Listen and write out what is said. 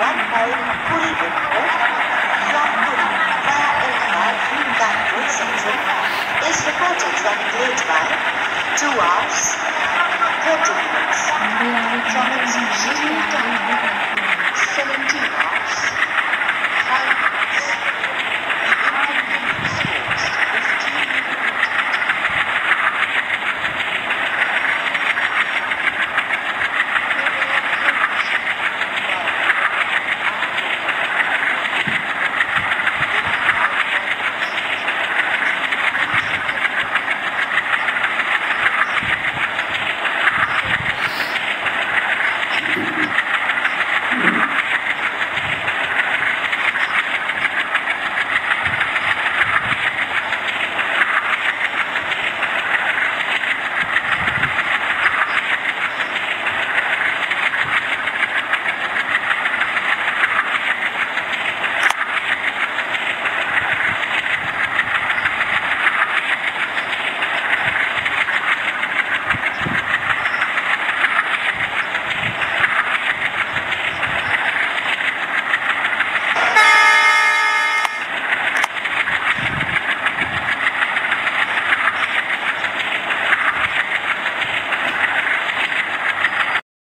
one mile Puri Airport from Puri via Allahabad to Kanpur Central is reported running late by 2 hours 30 minutes.